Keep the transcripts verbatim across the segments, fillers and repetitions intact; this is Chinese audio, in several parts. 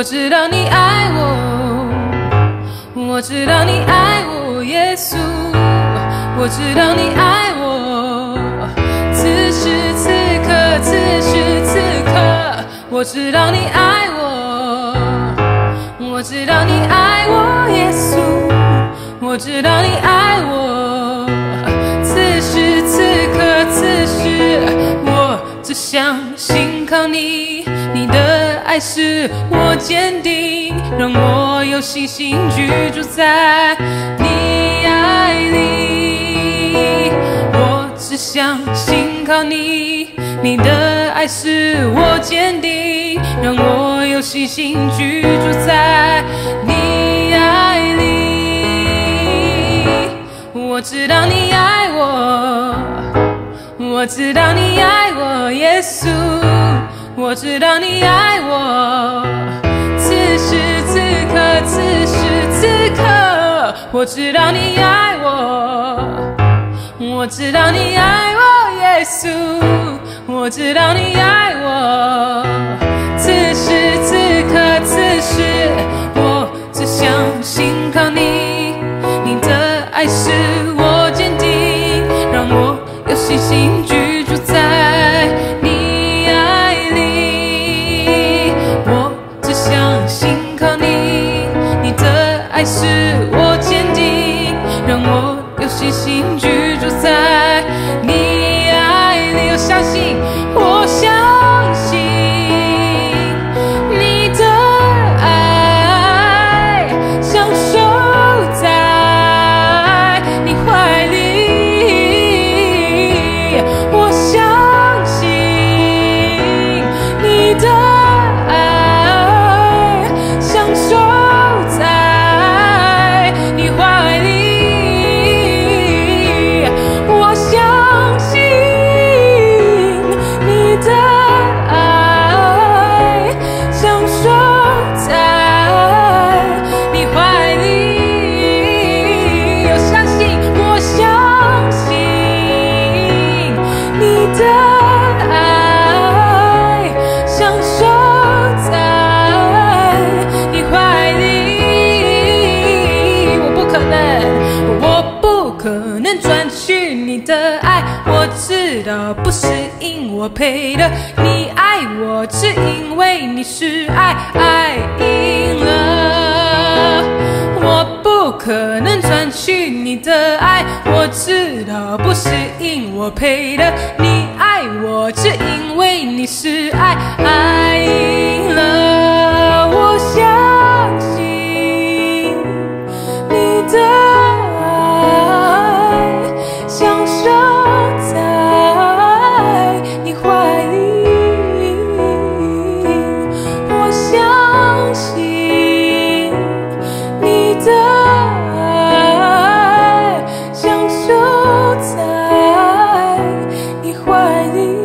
我知道你爱我，我知道你爱我，耶稣，我知道你爱我，此时此刻，此时此刻，我知道你爱我，我知道你爱我，耶稣，我知道你爱我，此时此刻，此时我只相信靠你，你的爱使我坚定，让我有信心居住在你爱里。我只相信靠你，你的爱使我坚定，让我有信心居住在你爱里。我知道你爱我，我知道你爱我，耶稣，我知道你爱我，此时此刻，此时此刻，我知道你爱我，我知道你爱我，耶稣，我知道你爱我，此时此刻，此时我只相信靠你，你的爱使我坚定，让我有信心居住在你爱里。我只相信靠你，你的爱使我坚定，让我有信心居住在你爱里。我相信，我相信你的爱享受在你怀里，我相信你的爱享受在你怀里，我相信你的爱享受在你怀里，我相信，我相信你的爱享受在你怀里。我不可能，我不可能赚取你的爱，我知道不是因我配的，你爱我只因为你是爱，爱赢了。我不可能赚取你的爱，我知道不是因我配的，你爱我只因为你是爱，爱赢了。我相信你的爱享受在你怀里，我相信你的爱享受在你怀里。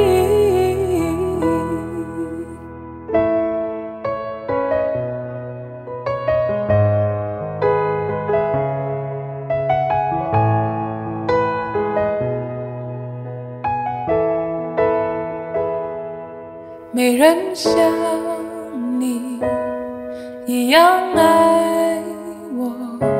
没人像你一样爱我。